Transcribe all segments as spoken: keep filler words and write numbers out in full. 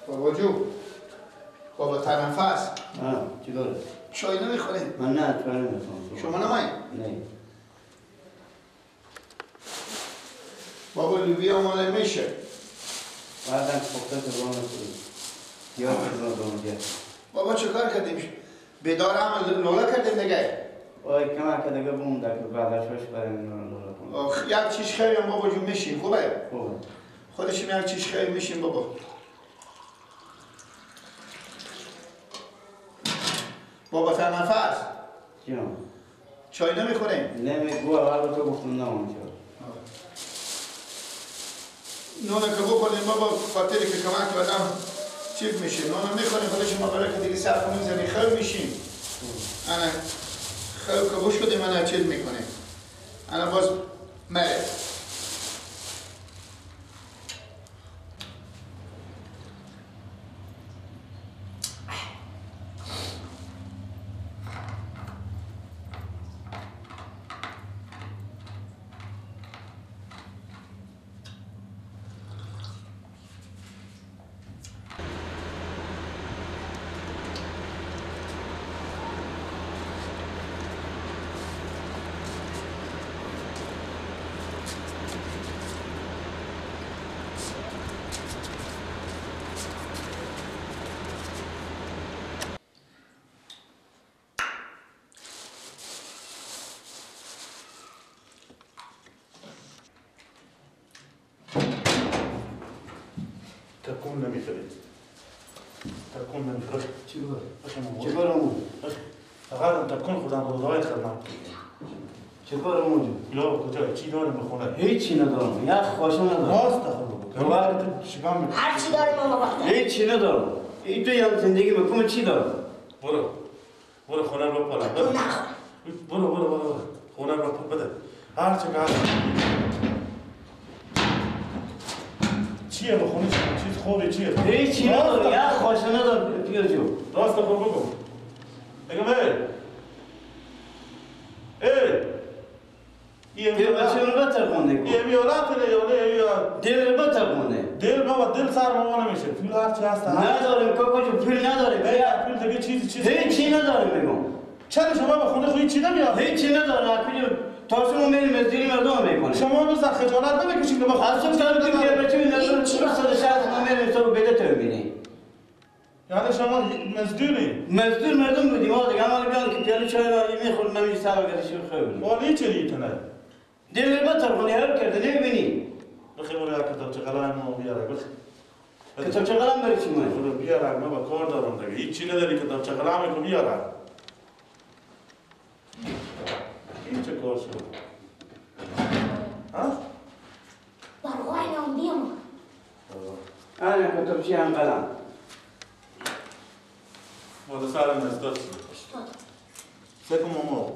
بابا جو بابا تنفس آه چیکاره؟ چای نمیخوریم؟ من نه چای نمیخورم. شما نمایی؟ نه. بابا لوبیا مال میشه بعدم پخته تو رو نکنیم یا تو رو دارم گرد بابا چه کار کردیم؟ بیدار هم لولا کردیم دیگه آی کمک که دیگه بوم در که بعدش بش بریم لولا کنیم یک چیز خیلی هم بابا جو میشیم خوبه؟ خوبه خودشیم یک چیز خیلی میشیم بابا بابا تنفس جان چای نمیخوریم؟ نمیگو اول تو گفتم نمون شد نونه که بخوریم بابا خاطری که کمک بدم چیز میشیم نونه میخوریم خودشون ما برای که دیگه سر کنیم زمین خیل میشیم انا خیل که بوش کدیم انا چیز میکنیم انا باز مره تكون نمی خرید تكون نمی خرید چی بود؟ چی کارمون؟ فقط تكون خودم روزهای خدمت چی کارمون؟ یا کجا چی داریم بخونه؟ هیچی ندارم یک خواشو ندارم راست دارم شکم میکنم هر چی داریم ما وقت هیچی ندارم ای تو یاد زندگی بکنم چی دارم؟ برو برو خونه رو بپلا تو نخور برو برو برو برو خونه رو بپلا بده هر چه که هست چیه بخونه چیز خوری چیه؟ هیچی ندارم یک خواشو ندارم پیر جو راست برو بگو بگم ای ای دل بچه رو بتر خونده کن یه میولات نه یا نه یا دل رو بتر خونده دل بابا دل سر ما نمیشه پول هر چی هست نداریم کاکا جو پول نداریم بیا پول دیگه چیزی چیزی هیچی نداریم بگم چرا شما به خونه خودی چی نمیاد هیچی ندارم اکنون تاسمو میریم از دیری مردم میکنیم شما بزن خجالت نمیکشید به از تو کار تو که بچه می ندارم صد شهست ما میریم تو بده تو بینی یعنی شما مزدونی مزدور مردم بودیم آه دیگه همه بیان که پیاله چای را میخورد نمیشه سر وگرده شیر خیلی والی چه ریتنه دل رو بطر خونی هر کرده نمیبینی بخی برو یک کتاب چه قلم ما بیاره بخی کتاب چه قلم بری چی مایی؟ برو بیاره ما با کار دارم دیگه هیچ چی نداری کتاب چه قلم که بیاره این چه کار شد ها؟ برای نام بیام آنه کتاب چی هم قلم ماده سر مزداد شد اشتاد سکم ماما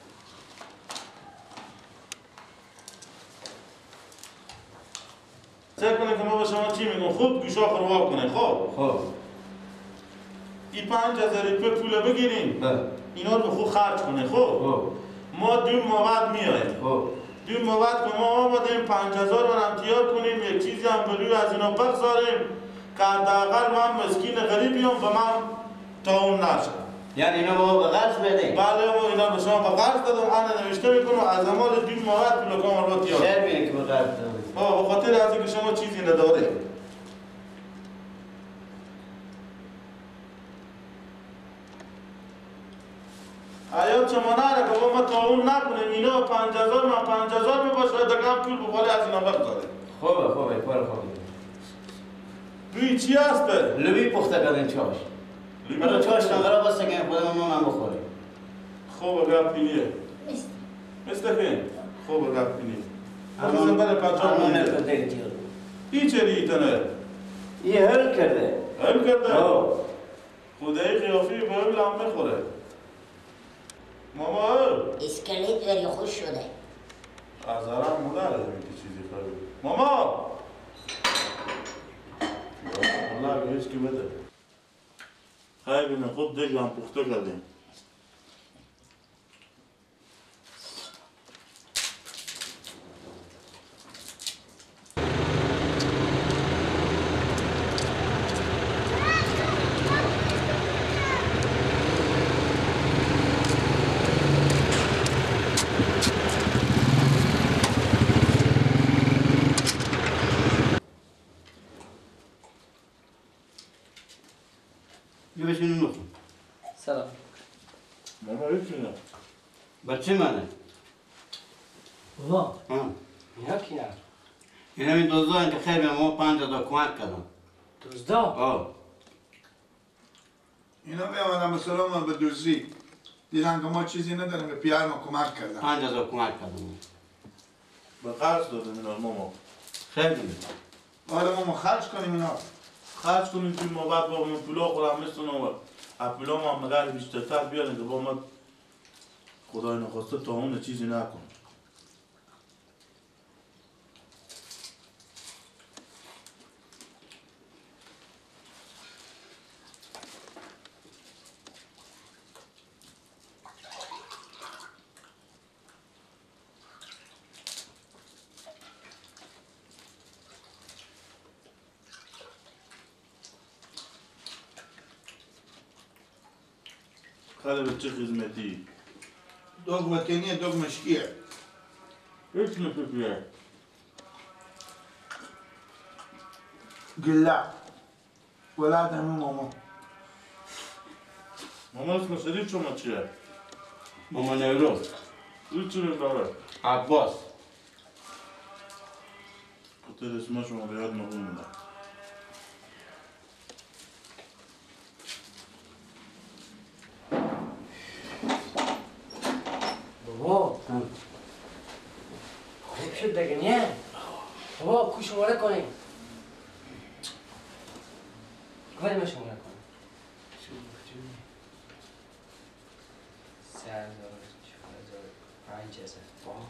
سعی کنه که ما به شما چی میگم خود گوشا خروا کنه خب خب این پنج هزار روپیه پول بگیریم بله اینا رو به خود خرج کنه خب خب ما دو مواد میایم خب دو مواد که ما آمدیم پنج هزار رو امتیار کنیم یک چیزی هم بلوی از اینا بگذاریم که حداقل من مسکین غریبیم و من تاون نشم یعنی اینا ما به قرض بدهیم بله ما اینا به شما به قرض دادم انا نوشته میکنم از امال دو مواد پول کام رو تیار شاید بینه که به قرض دادیم بابا به خاطر از اینکه شما چیزی نداره آیا شما نره که ما تعاون نکنیم اینا پنج هزار من پنج هزار میباشه دقیقا پول بخوالی از اینا بگذاره خوبه خوبه کار خوبه روی چی هسته؟ لبی پخته کردن چاش حالا چاش نگره بسته که خودم ما هم بخوریم خوبه گپ اینیه مثل مثل که؟ خوبه گپ اینیه اما از بله پنجاه اما میلیه مرکز دیگه تیر ای چه ریتنه؟ یه هل کرده حل کرده؟ آه خدای قیافی به اول هم میخوره ماما اسکلیت وری خوش شده از هرم مدر از این چیزی خواهی ماما والله هیچ که بده خواهی بینه خود دیگه هم پخته کردیم یه بشین اونو کن. سلام. ماما هیچی نه. بچه منه. بابا ها. اینا کی نه؟ این همین دوزده این که خیلی به ما پنج هزار کمک کردم. دزدا؟ آه. اینا بیامدن به سلام به دوزی دیدن که ما چیزی نداریم به پیار ما کمک کردن. پنج هزار کمک کردم. به قرض دادم اینا ماما. خیلی. حالا ما خرج کنیم اینا. خرج کنیم توی ما بعد با من پولا خورم مثل نوبت. از پولا ما هم مگر بیشترتر بیاریم که با ما خدای نخواسته تا اون چیزی نکن. خاله به چه خدمتی؟ دوگ وطنیه دوگ مشکیه. هیچ نفکیه. گله ولاد همون ماما. ماما اسم شدید شما چیه؟ ماما نوروز. هیچی نداره. عباس. خاطر اسم شما به یاد نبومونه. بابا خوب شد دیگه نه؟ بابا کو شماره کنیم. کاری ما شماره کنیم. سه هزار چهار هزار پنج هزار.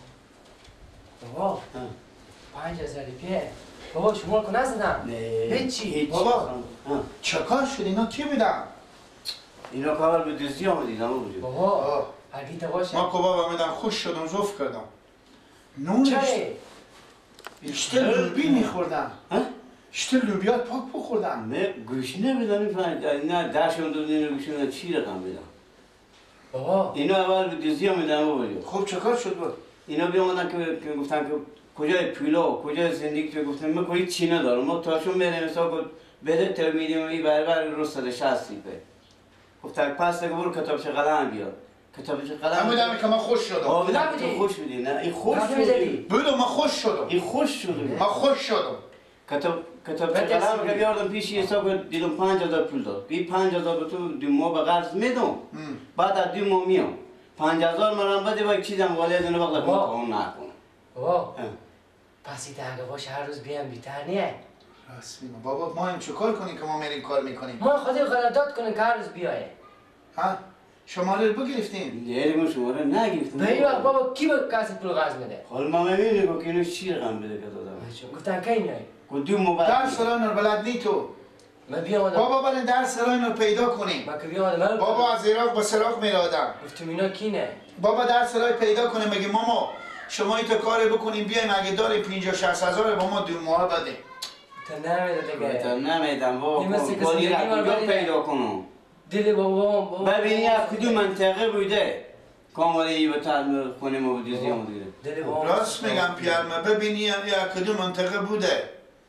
بابا پنج هزار پیه. بابا شماره کن نزدم. نه. هیچی. بابا ها. چکار شد اینا کی میدن؟ اینا کار به دوزی آمدید اما بودید. بابا حقیقت باشه. ما کباب میدن خوش شدم زوف کردم. نونش چه؟ اشته لوبی میخوردن. ها؟ اشته لوبیات پاک بخوردن. نه گوش نمیدونی فهمید. نه درشون دادن اینو گوش نمیدن چی رقم بدن. بابا اینا اول به دوزی آمدن اما بودید. خب چکار شد بود؟ اینا بیامدن که که گفتن که کجای پولا و کجای زندگی تو گفتن ما کوئی چی ندارم ما تاشون بریم حساب کن بده تا میدیم این برابر رو صد و شصت به گفتن پس دیگه برو کتابچه قلم بیار کتابچه قلم همون که من خوش شدم. آه بدم نبودی؟ تو خوش بدی نه این خوش نبودی؟ شدی بودم من خوش شدم. این خوش شدی من خوش شدم. کتاب کتابچه بده قلم سیدی. که بیاردم پیش حساب کن دیدم پنج هزار پول داد این پنج هزار به تو دو ماه به قرض میدم بعد از دو ماه میام پنج هزار مرا بده با یک چیزم والد اینو بغل بابا. کن نکنه بابا ها. پس این اگه باشه هر روز بیام بیتر نیه. راست میگم. بابا ما این چکار کنیم که ما میریم کار میکنیم؟ ما خودی قرارداد کنیم که هر روز بیایه. ها؟ شماره رو بگرفتیم. دیگه ما شماره نگرفتم به این وقت بابا کی به کسی پول قرض میده؟ حالا ما میبینیم که اینو چی رقم بده که دادم گفتن کی میای؟ کدوم موبایل درس راه رو بلد نی تو. من بیام آدم. بابا برین درس راه رو پیدا کنیم. من که بیام آدم. بابا از عراق به سراغ میره آدم. گفتم اینا کی نه؟ بابا درس راه پیدا کنیم بگی ماما شما این تو کاری بکنیم بیایم اگه داری پنجاه شصت هزار با ما دو ماه بده. تا نمیده تا دیگه. نمیدم بابا این مثل که کاری را زندگی ما کجا ببینه. پیدا کنم دل بابا بابا. ببینی از کدوم منطقه بوده کاملا ای به تر خونه ما بودی زیام دیده دل بابا. راست میگم پیرمه ببینی یا کدوم منطقه بوده.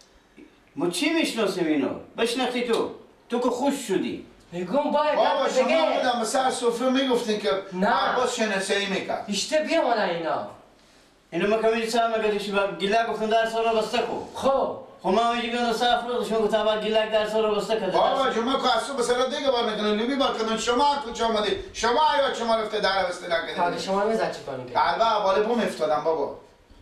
ما چی میشناسیم اینو بشناختی تو تو که خوش شدی میگم باید بابا کار شما دیگه. بودم به سر سفره میگفتین که نه. عباس شناسایی میکرد. اشته بیام آدم اینا. اینو ما کمی سر مگدیشی با گیلک گفتن در سال بسته کن خب. خب ما میگی بیان سر فرود شما گفت اول گیلک در سال بسته کرده بابا شما که از صبح سر دیگه بار میکنن لوبی بار کنن شما کجا آمدی؟ شما آیا شما رفته در بسته حالا نکردید؟ شما میزد چی کنی که؟ قلبه حواله بوم افتادم بابا.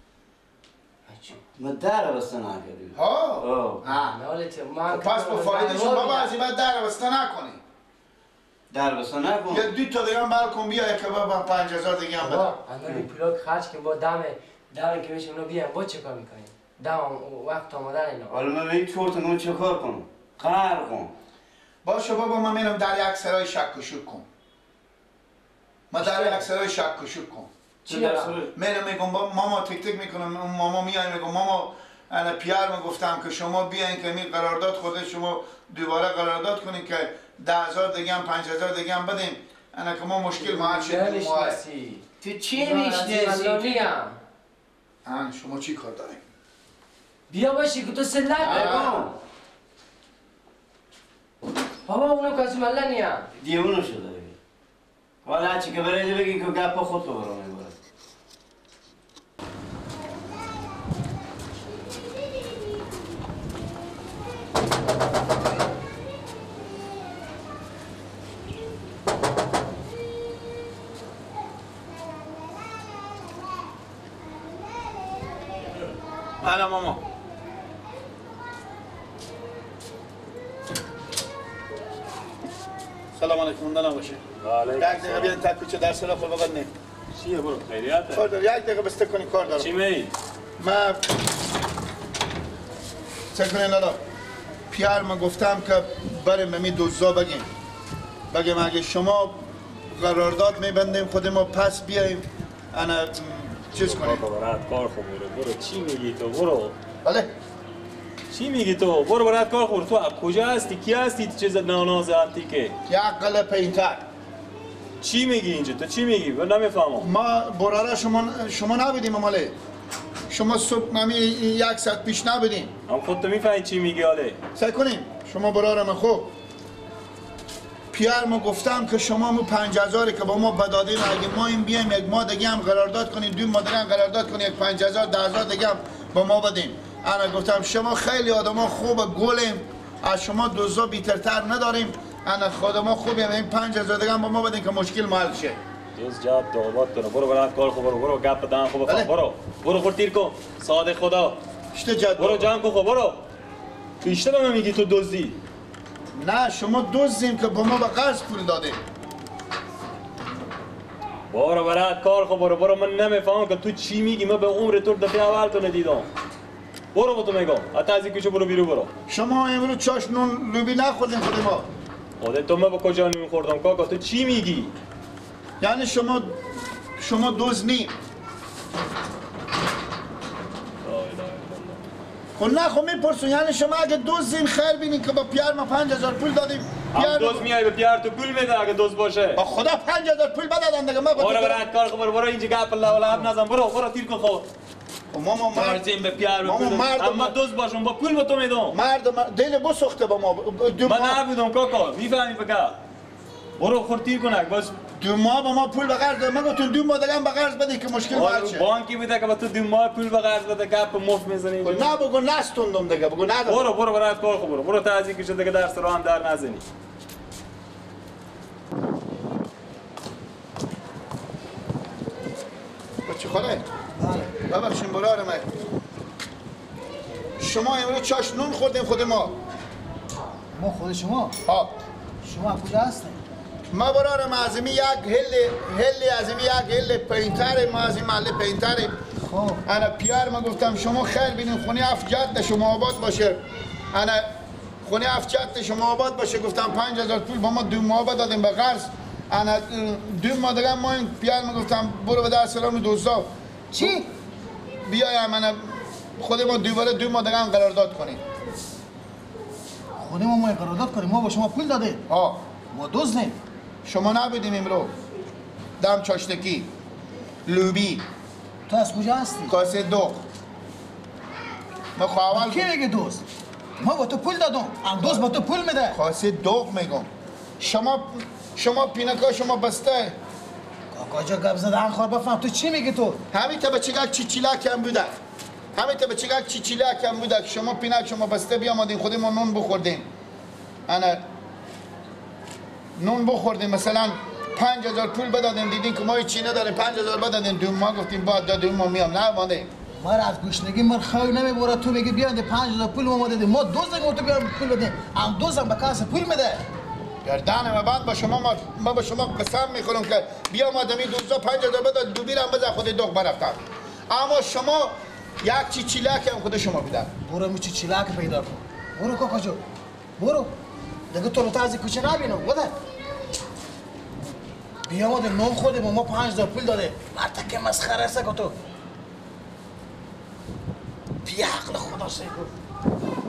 ما در بسته نکردیم ها؟ آه. ها. نالت من. پس با فایدهشون بابا از این بعد در بسته نکنی. در بسته نکن یه دو تا دیگه هم برکن بیا یک بابا پنج هزار دیگه هم بده. بابا انا این پلاک خرج که با دم دم که میشه اونو بیام با چه کار میکنیم؟ دم وقت آمدن اینا. حالا من به این چورت ما چه کار کنم قهر کن باشه بابا من میرم در یک سرای شک و شک کن. ما در یک سرای شک و شک کن. چی در دارم؟ سال میرم میگم بابا ماما تک تک میکنم اون ماما میاد میگم ماما انا پیار من گفتم که شما بیاین که می قرارداد خود شما دوباره قرارداد کنین که ده هزار دیگه هم پنج هزار دیگه هم بدین انا که ما مشکل ما حل شد. ما نمیشناسی. تو چی من میشناسی میگم. آن شما چی کار دارین؟ بیا باشی که تو سلت آه. بگم. بابا اونو کسی مله نیا دیوونو شده بگی حالا هرچی که برایده بگی که گپ خود تو برو میبرد بله ماما سلام علیکم اندانا باشه یک دقیقه بیان تک کوچه درس را خود ببرنیم چیه برو خیریته؟ کار دار یک دقیقه بسته کنی کار دارم چی می؟ من چه کنین لالا پیار ما گفتم که بریم بمی دوزا بگیم بگیم اگه شما قرارداد میبندیم خود ما پس بیاییم انا چیز کنیم بابا برات کار خوب برو برو چی میگی تو برو بله چی میگی تو برو برات کار خوب تو کجا هستی کی هستی تو چیز ناناز انتیکه یک قله پینتر چی میگی اینجا تو چی میگی من نمیفهمم ما براره شما شما نبودیم ماله شما صبح نمی یک ساعت پیش نبودیم هم خودت میفهمی چی میگی حاله سعی کنیم شما براره من خوب پیار ما گفتم که شما مو پنج هزاری که با ما بدادین اگه ما این بیایم یک ماه دیگه هم قرارداد کنیم دو ماه دیگه هم قرارداد کنیم یک پنج هزار ده هزار دیگه هم با ما بدین انا گفتم شما خیلی آدما خوب گلیم از شما دوزا بیترتر نداریم انا خود ما خوبیم این پنج هزار دیگه هم با ما بدین که مشکل حل شه دوست جواب دوبات کنه برو برات کار خوب برو برو گپ دان خوب بله. برو برو خود تیر کن ساده خدا اشته جد برو جمع کن خب برو تو اشته به من میگی تو دزدی نه شما دوزیم که با ما به قرض پول دادیم برو برات کار خوب برو برو من نمیفهمم که تو چی میگی من به عمر تو دفعه اول تو ندیدم برو با تو میگم حتی از این کوچه برو بیرو برو شما امروز چاش نون لوبی نخوردین خود ما خودت تو من با کجا نمیخوردم کاکا تو چی میگی یعنی شما شما دوز نی خب نه خب میپرسون یعنی شما اگه دوزین خیر بینین که با پیار ما پنج هزار پول دادیم هم پیار دوست میای به پیار تو پول میده اگه دوست باشه با خدا پنج هزار پول بدادن دیگه ما با برو برات کار خبر برو اینجا گپ الله ولا هم نزن برو برو تیر کن خب ماما مرد مرزیم به پیار ماما بپول مرد اما دوست باشم با پول به تو میدم مرد مرد دل بسخته با ما دو من ماه نبودم کاکا میفهمی بگه برو خور تیر کنک بس دو ماه با ما پول به قرض دادن من گفتم دو ماه دیگه هم به قرض بدی که مشکل حل شه بانکی بوده که با تو دو ماه پول به قرض بده گپ مفت میزنی نه بگو نستوندم دیگه بگو ندارم برو برو برات کار خوب برو برو تا از این کشه دیگه درس رو هم در نزنی بچه خاله ببخشین برار من شما امروز چاش نون خوردیم خود ما ما خود شما ها شما کجا هستین؟ ما برار ما از این یک هل هل از این یک هل پینتر ما از این محل پینتر خب انا پیار ما گفتم شما خیر بینین خونه افجات شما آباد باشه انا خونه افجات شما آباد باشه گفتم پنج هزار پول با ما دو ماه دادیم به قرض انا دو ماه دیگه ما این پیار ما گفتم برو به در سلام دوستا چی؟ بیایم انا خود ما دوباره دو ماه دیگه هم قرارداد کنیم خود ما ما قرارداد کنیم ما با شما پول داده ها ما دزدیم شما نبودیم امرو دم چاشتکی لوبی تو از کجا هستی؟ کاسه دو ما خواهوال کی میگه دوست؟ ما با تو پول دادم دوست با تو پول میده کاسه دو میگم شما شما پینکا شما بسته کاکا جا گپ زدن خور بفهم تو چی میگی تو؟ همین تا بچگک چیچیلا کم بوده همین تا بچگک چیچیلا کم بوده شما پینک شما بسته بیامدین خودی ما نون بخوردیم انا نون بخوردیم مثلا پنج هزار پول بدادیم دیدین که ما چی نداریم پنج هزار بدادیم دو ما گفتیم بعد دادیم ما میام نه مانده ما را از گوشنگی من خیلی نمیبره تو میگی بیاند پنج هزار پول ما دادیم ما دوست دیگه تو بیام پول بدیم ام دوستم به کاس پول میده گردن و بعد با شما ما, ما با شما قسم میخورم که بیا ما دمی دوستا پنج هزار بداد دو بیرم بذار خود دوغ برفتم اما شما یک چی چیلک هم خود شما بیدن برو می چی چیلاک پیدا کن برو کاکا جو برو دیگه تو رو تازی کوچه نبینم بده بیا ما نام خودیم ما پنج هزار پول داده مرتا که مسخره است که تو بیا عقل خدا سیکو